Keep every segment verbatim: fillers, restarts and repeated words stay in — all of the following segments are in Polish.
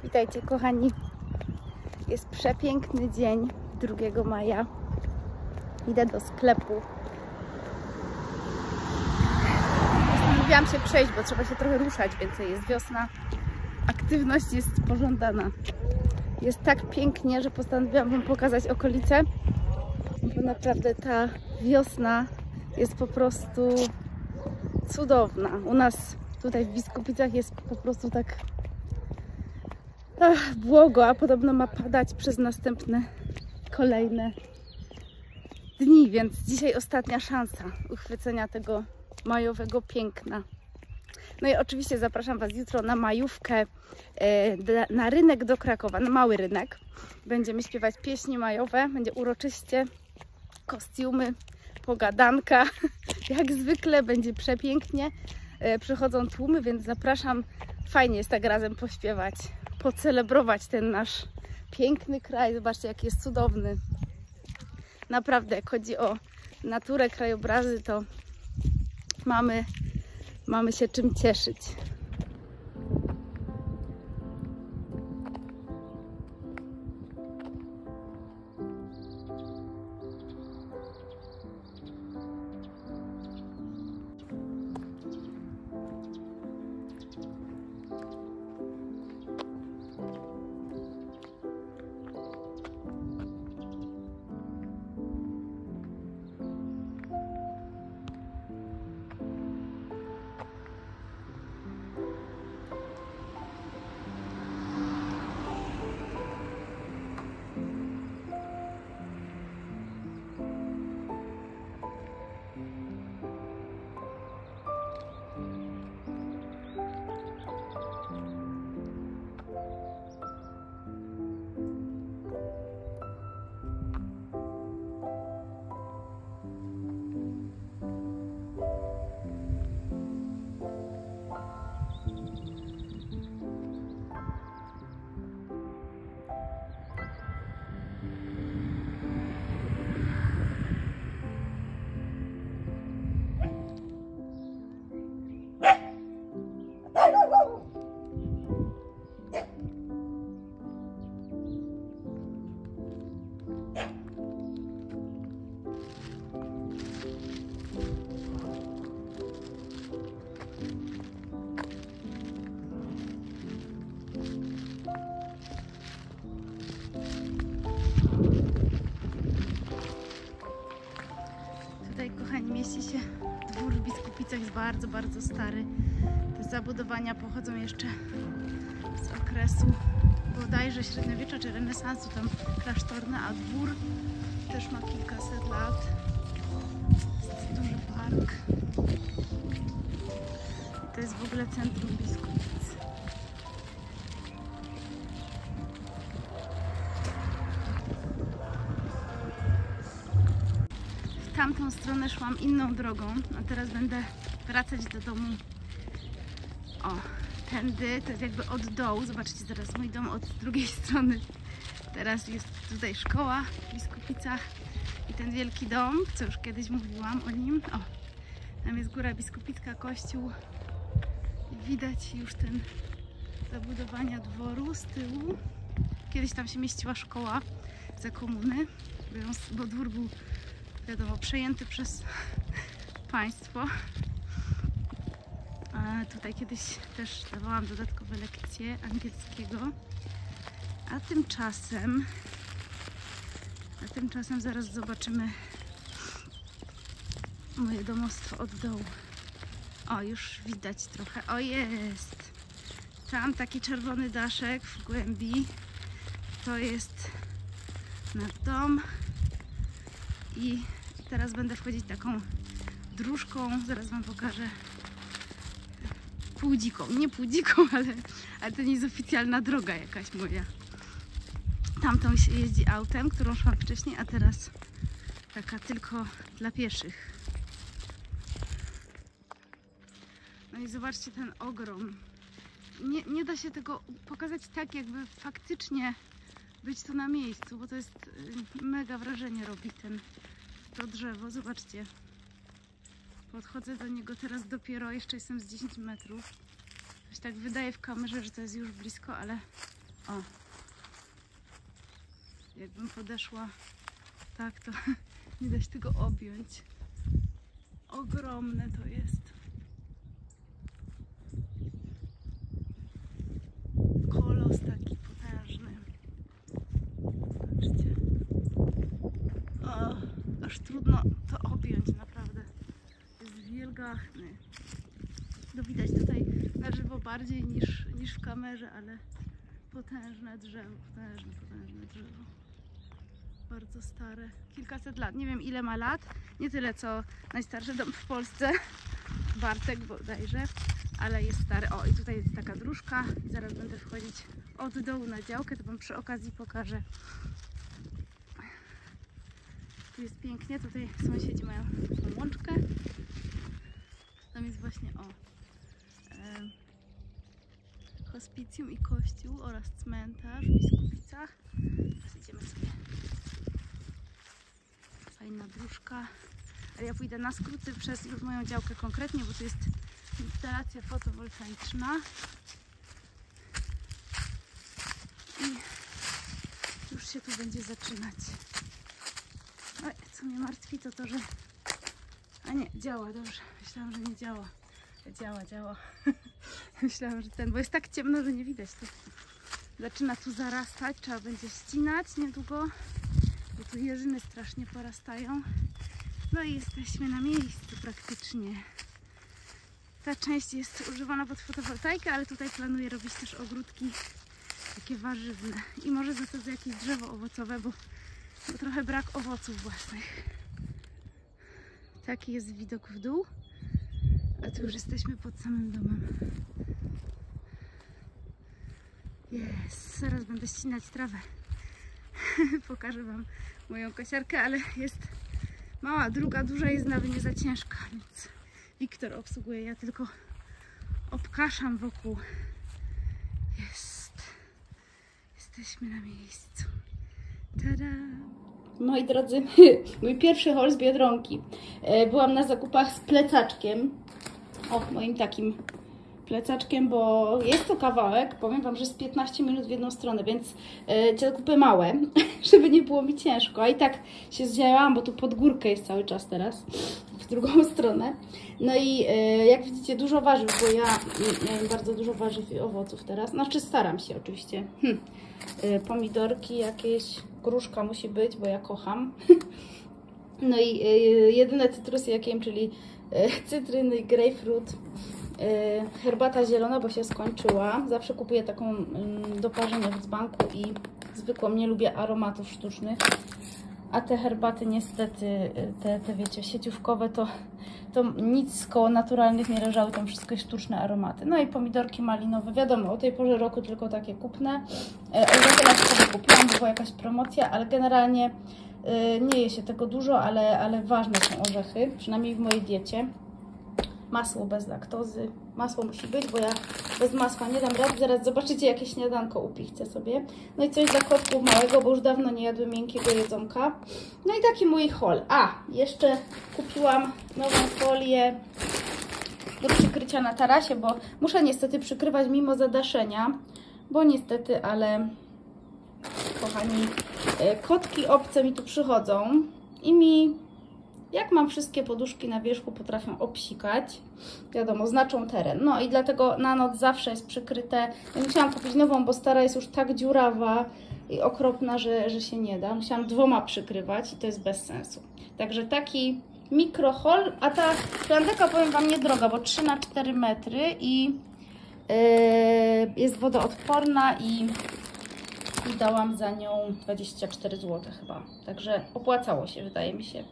Witajcie kochani, jest przepiękny dzień, drugiego maja. Idę do sklepu. Postanowiłam się przejść, bo trzeba się trochę ruszać, więcej jest wiosna. Aktywność jest pożądana. Jest tak pięknie, że postanowiłam wam pokazać okolice, bo naprawdę ta wiosna jest po prostu cudowna. U nas tutaj w Biskupicach jest po prostu tak ach, błogo, a podobno ma padać przez następne kolejne dni, więc dzisiaj ostatnia szansa uchwycenia tego majowego piękna. No i oczywiście zapraszam was jutro na majówkę, e, na rynek do Krakowa, na mały rynek. Będziemy śpiewać pieśni majowe, będzie uroczyście, kostiumy, pogadanka, jak zwykle będzie przepięknie. E, przychodzą tłumy, więc zapraszam. Fajnie jest tak razem pośpiewać, pocelebrować ten nasz piękny kraj. Zobaczcie, jaki jest cudowny. Naprawdę, jak chodzi o naturę, krajobrazy, to mamy, mamy się czym cieszyć. Tutaj, kochani, mieści się dwór w Biskupicach, jest bardzo, bardzo stary. Te zabudowania pochodzą jeszcze z okresu bodajże średniowiecza czy renesansu, tam klasztorne, a dwór też ma kilkaset lat. Jest duży park. I to jest w ogóle centrum Biskupic. W tamtą stronę szłam inną drogą, a teraz będę wracać do domu. O, tędy, to jest jakby od dołu. Zobaczcie zaraz mój dom od drugiej strony. Teraz jest tutaj szkoła w Biskupicach i ten wielki dom, co już kiedyś mówiłam o nim. O, tam jest góra biskupicka, kościół i widać już ten zabudowania dworu z tyłu. Kiedyś tam się mieściła szkoła za komuny, bo dwór był, wiadomo, przejęty przez państwo. A tutaj kiedyś też dawałam dodatkowe lekcje angielskiego. A tymczasem, a tymczasem zaraz zobaczymy moje domostwo od dołu. O, już widać trochę. O, jest! Tam taki czerwony daszek w głębi. To jest nasz dom. I teraz będę wchodzić taką dróżką. Zaraz wam pokażę. Półdziką. Nie półdziką, ale, ale to nie jest oficjalna droga jakaś moja. Tamtą się jeździ autem, którą szłam wcześniej, a teraz taka tylko dla pieszych. No i zobaczcie ten ogrom. Nie, nie da się tego pokazać tak, jakby faktycznie być tu na miejscu, bo to jest mega wrażenie robi ten, to drzewo. Zobaczcie. Podchodzę do niego teraz dopiero, jeszcze jestem z dziesięć metrów. To się tak wydaje w kamerze, że to jest już blisko, ale O. Jakbym podeszła tak, to nie da się tego objąć. Ogromne to jest. Kolos taki potężny. Zobaczcie. O, aż trudno to objąć, naprawdę. Jest wielgachny. No widać tutaj na żywo bardziej niż, niż w kamerze, ale potężne drzewo, potężne, potężne drzewo. Bardzo stare, kilkaset lat. Nie wiem ile ma lat, nie tyle co najstarszy dom w Polsce, Bartek bodajże, ale jest stary. O, i tutaj jest taka dróżka i zaraz będę wchodzić od dołu na działkę, to wam przy okazji pokażę. Tu jest pięknie, tutaj sąsiedzi mają tą łączkę. Tam jest właśnie, o, e, hospicjum i kościół oraz cmentarz w Biskupicach. Teraz idziemy sobie. Fajna dróżka. Ale ja pójdę na skróty przez już moją działkę konkretnie, bo tu jest instalacja fotowoltaiczna. I już się tu będzie zaczynać. Oj, co mnie martwi, to to, że... A nie, działa, dobrze. Myślałam, że nie działa. Działa, działa. Myślałam, że ten, bo jest tak ciemno, że nie widać. To zaczyna tu zarastać, trzeba będzie ścinać niedługo, bo tu jeżyny strasznie porastają. No i jesteśmy na miejscu praktycznie. Ta część jest używana pod fotowoltaikę, ale tutaj planuję robić też ogródki takie warzywne. I może zasadzę jakieś drzewo owocowe, bo, bo trochę brak owoców własnych. Taki jest widok w dół. A tu już jesteśmy pod samym domem. Jest. Zaraz będę ścinać trawę. Pokażę wam moją kosiarkę, ale jest mała, druga duża jest nawet nie za ciężka, więc Wiktor obsługuje, ja tylko obkaszam wokół. Jest. Jesteśmy na miejscu. Tada! Moi drodzy, mój pierwszy haul z Biedronki. Byłam na zakupach z plecaczkiem. O, moim takim plecaczkiem, bo jest to kawałek, powiem wam, że z piętnaście minut w jedną stronę, więc te zakupy małe, żeby nie było mi ciężko. A i tak się zdziałałam, bo tu pod górkę jest cały czas teraz, w drugą stronę. No i jak widzicie, dużo warzyw, bo ja miałem bardzo dużo warzyw i owoców teraz. Znaczy staram się oczywiście. Hm. Pomidorki jakieś, gruszka musi być, bo ja kocham. No i jedyne cytrusy jakie jem, czyli cytryny, grapefruit, herbata zielona, bo się skończyła. Zawsze kupuję taką do parzenia z banku i zwykłą, nie lubię aromatów sztucznych. A te herbaty niestety, te, te wiecie, sieciówkowe, to, to nic koło naturalnych nie leżały, tam wszystko jest sztuczne aromaty. No i pomidorki malinowe, wiadomo, o tej porze roku tylko takie kupne. Orzechy na przykład kupiłam, bo była jakaś promocja, ale generalnie nie je się tego dużo, ale, ale ważne są orzechy, przynajmniej w mojej diecie. Masło bez laktozy. Masło musi być, bo ja bez masła nie dam rady. Zaraz zobaczycie, jakie śniadanko upichcę sobie. No i coś dla kotków małego, bo już dawno nie jadły miękkiego jedzonka. No i taki mój haul. A, jeszcze kupiłam nową folię do przykrycia na tarasie, bo muszę niestety przykrywać mimo zadaszenia, bo niestety, ale kochani, kotki obce mi tu przychodzą i mi, jak mam wszystkie poduszki na wierzchu, potrafią obsikać. Wiadomo, znaczą teren. No i dlatego na noc zawsze jest przykryte. Ja musiałam kupić nową, bo stara jest już tak dziurawa i okropna, że, że się nie da. Musiałam dwoma przykrywać i to jest bez sensu. Także taki mikro haul, a ta plandeka, powiem wam, niedroga, bo trzy na cztery metry i yy, jest wodoodporna i, i dałam za nią dwadzieścia cztery złote chyba. Także opłacało się, wydaje mi się.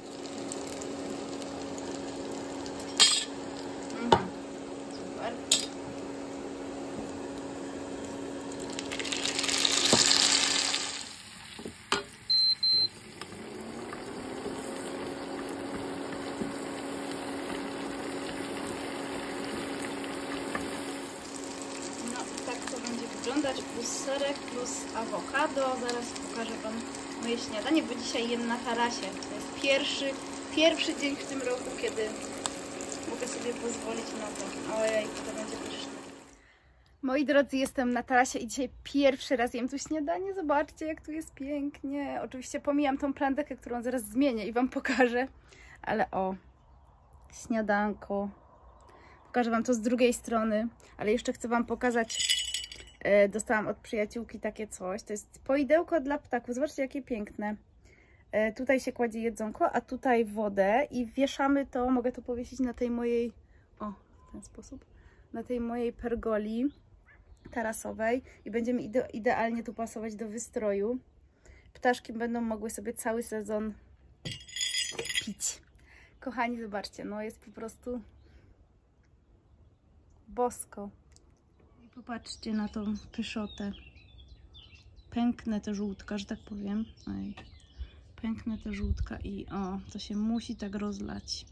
Wyglądać, plus serek, plus awokado. Zaraz pokażę wam moje śniadanie, bo dzisiaj jem na tarasie. To jest pierwszy, pierwszy dzień w tym roku, kiedy mogę sobie pozwolić na to. Ojej, to będzie pyszne. Moi drodzy, jestem na tarasie i dzisiaj pierwszy raz jem tu śniadanie. Zobaczcie, jak tu jest pięknie. Oczywiście pomijam tą plandekę, którą zaraz zmienię i Wam pokażę. Ale o, śniadanko. Pokażę Wam to z drugiej strony, ale jeszcze chcę Wam pokazać. E, dostałam od przyjaciółki takie coś. To jest poidełko dla ptaków. Zobaczcie, jakie piękne. E, tutaj się kładzie jedzonko, a tutaj wodę i wieszamy to. Mogę to powiesić na tej mojej, o, w ten sposób, na tej mojej pergoli tarasowej i będziemy ide idealnie tu pasować do wystroju. Ptaszki będą mogły sobie cały sezon pić. Kochani, zobaczcie, no jest po prostu bosko. I popatrzcie na tą pyszotę. Pęknę te żółtka, że tak powiem. Oj. Pęknę te żółtka i o, to się musi tak rozlać.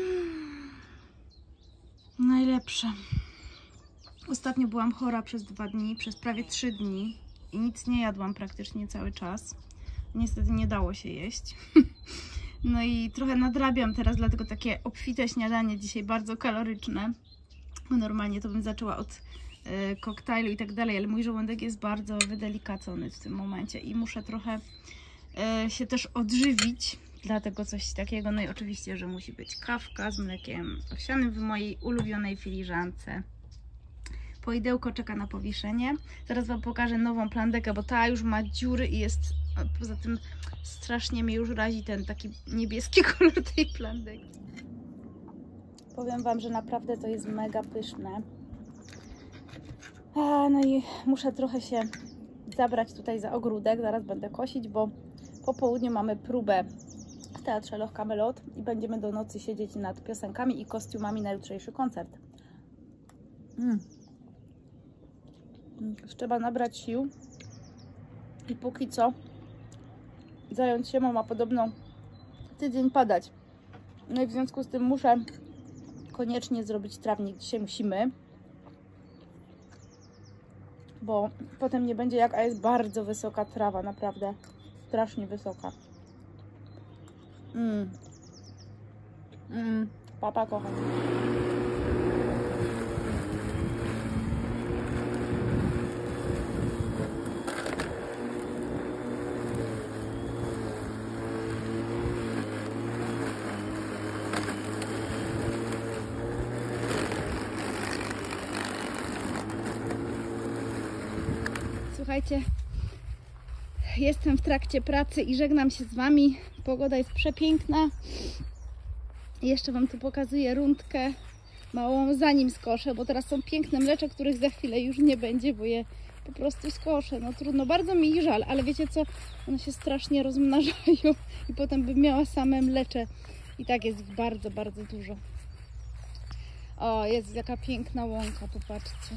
Najlepsze. Ostatnio byłam chora przez dwa dni, przez prawie trzy dni i nic nie jadłam praktycznie cały czas. Niestety nie dało się jeść. No i trochę nadrabiam teraz, dlatego takie obfite śniadanie dzisiaj, bardzo kaloryczne. Bo normalnie to bym zaczęła od y, koktajlu i tak dalej, ale mój żołądek jest bardzo wydelikacony w tym momencie i muszę trochę y, się też odżywić. Dlatego coś takiego, no i oczywiście, że musi być kawka z mlekiem owsianym w mojej ulubionej filiżance. Poidełko czeka na powieszenie. Zaraz Wam pokażę nową plandekę, bo ta już ma dziury i jest, poza tym strasznie mnie już razi ten taki niebieski kolor tej plandeki. Powiem Wam, że naprawdę to jest mega pyszne. A, no i muszę trochę się zabrać tutaj za ogródek. Zaraz będę kosić, bo po południu mamy próbę w Teatrze Loch Camelot i będziemy do nocy siedzieć nad piosenkami i kostiumami na jutrzejszy koncert. Mm. Trzeba nabrać sił i póki co zająć się, ma podobno tydzień padać. No i w związku z tym muszę koniecznie zrobić trawnik. Dzisiaj musimy, bo potem nie będzie jak, a jest bardzo wysoka trawa, naprawdę strasznie wysoka. Mm. Mm. Papa, kocham. Słuchajcie, jestem w trakcie pracy i żegnam się z Wami. Pogoda jest przepiękna. Jeszcze Wam tu pokazuję rundkę małą, zanim skoszę, bo teraz są piękne mlecze, których za chwilę już nie będzie, bo je po prostu skoszę. No trudno, bardzo mi ich żal, ale wiecie co? One się strasznie rozmnażają i potem bym miała same mlecze. I tak jest bardzo, bardzo dużo. O, jest jaka piękna łąka, popatrzcie.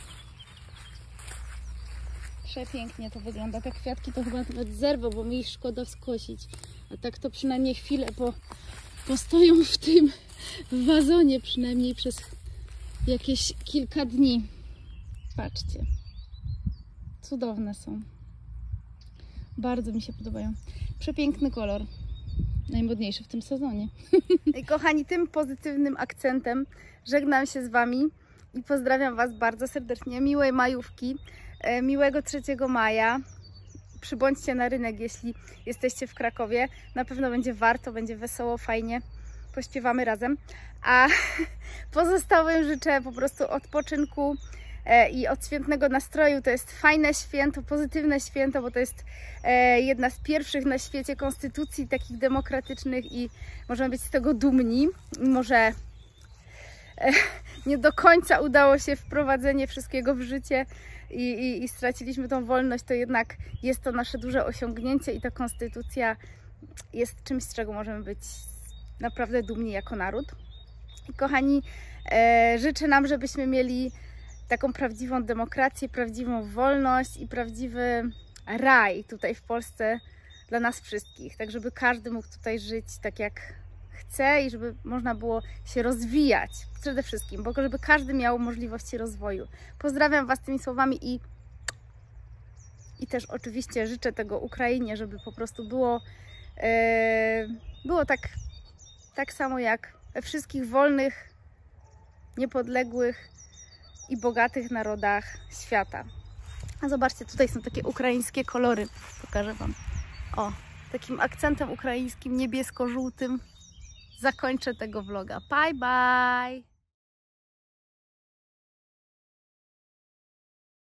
Przepięknie to wygląda. Te kwiatki to chyba nawet zerwę, bo mi ich szkoda skosić. A tak to przynajmniej chwilę po, postoją w tym wazonie, przynajmniej przez jakieś kilka dni. Patrzcie. Cudowne są. Bardzo mi się podobają. Przepiękny kolor. Najmodniejszy w tym sezonie. I kochani, tym pozytywnym akcentem żegnam się z Wami i pozdrawiam Was bardzo serdecznie. Miłej majówki. Miłego trzeciego maja. Przybądźcie na rynek, jeśli jesteście w Krakowie. Na pewno będzie warto, będzie wesoło, fajnie. Pośpiewamy razem. A pozostałym życzę po prostu odpoczynku i odświętnego nastroju. To jest fajne święto, pozytywne święto, bo to jest jedna z pierwszych na świecie konstytucji takich demokratycznych i możemy być z tego dumni. Mimo że nie do końca udało się wprowadzenie wszystkiego w życie i, i, i straciliśmy tą wolność, to jednak jest to nasze duże osiągnięcie i ta konstytucja jest czymś, z czego możemy być naprawdę dumni jako naród. I kochani, e, życzę nam, żebyśmy mieli taką prawdziwą demokrację, prawdziwą wolność i prawdziwy raj tutaj w Polsce dla nas wszystkich, tak żeby każdy mógł tutaj żyć tak jak chce i żeby można było się rozwijać przede wszystkim, bo żeby każdy miał możliwości rozwoju. Pozdrawiam Was tymi słowami i, i też oczywiście życzę tego Ukrainie, żeby po prostu było, e, było tak, tak samo jak we wszystkich wolnych, niepodległych i bogatych narodach świata. A zobaczcie, tutaj są takie ukraińskie kolory. Pokażę Wam. O, takim akcentem ukraińskim, niebiesko-żółtym zakończę tego vloga. Bye, bye!